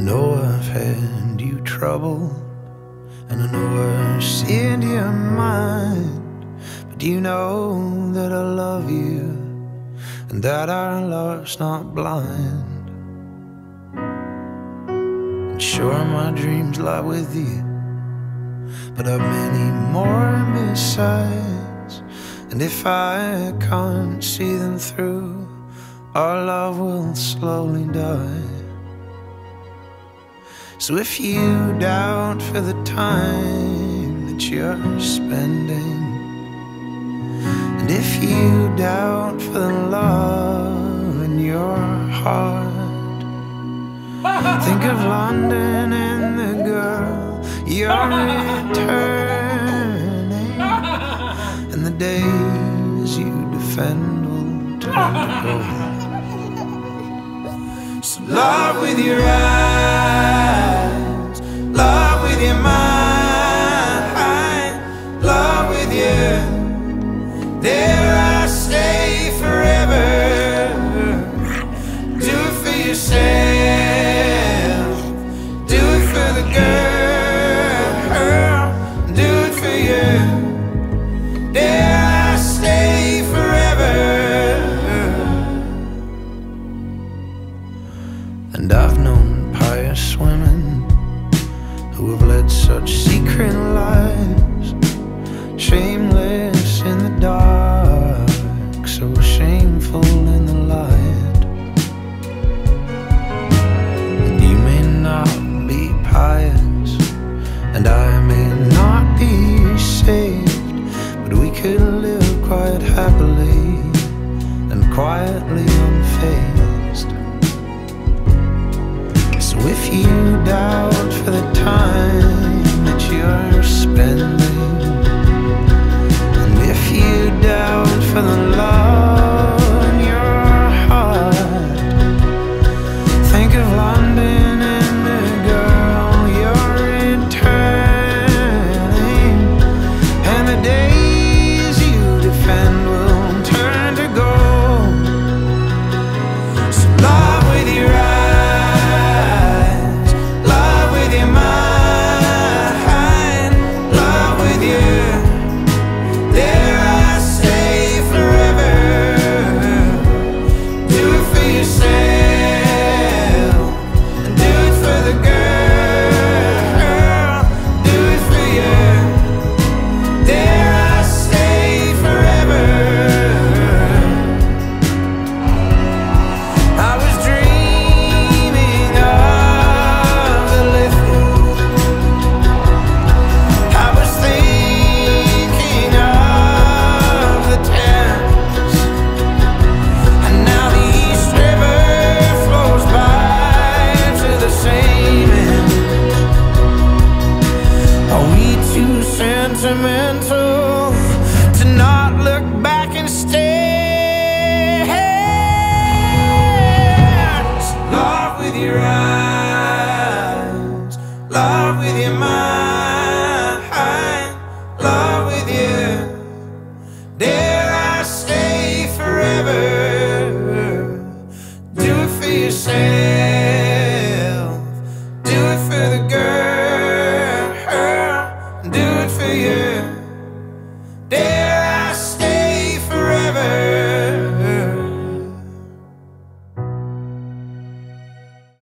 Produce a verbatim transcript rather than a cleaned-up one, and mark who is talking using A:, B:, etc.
A: know I've had you troubled, and I know I've seen your mind, but do you know that I love you, and that our love's not blind? And sure, my dreams lie with you, but I've many more besides, and if I can't see them through, our love will slowly die. So if you doubt for the time that you're spending, and if you doubt for the love in your heart, think of London and the girl you're returning, and the days you defend will turn to gold. So love with your eyes, love with your mind, love with you. There I stay forever. Do it for yourself, do it for the girl, do it for you. There I stay forever. And I've known pious women who have led such secret lives, shameless in the dark, so shameful in the light. And you may not be pious, and I may not be saved, but we could live quite happily and quietly unfazed. So if you doubt for the time that you're spending, and if you doubt for the love in your heart, think of London and the girl you're returning, and the days you defend will turn to gold. So love with your eyes, sentimental to not look back and stare. Love with your eyes.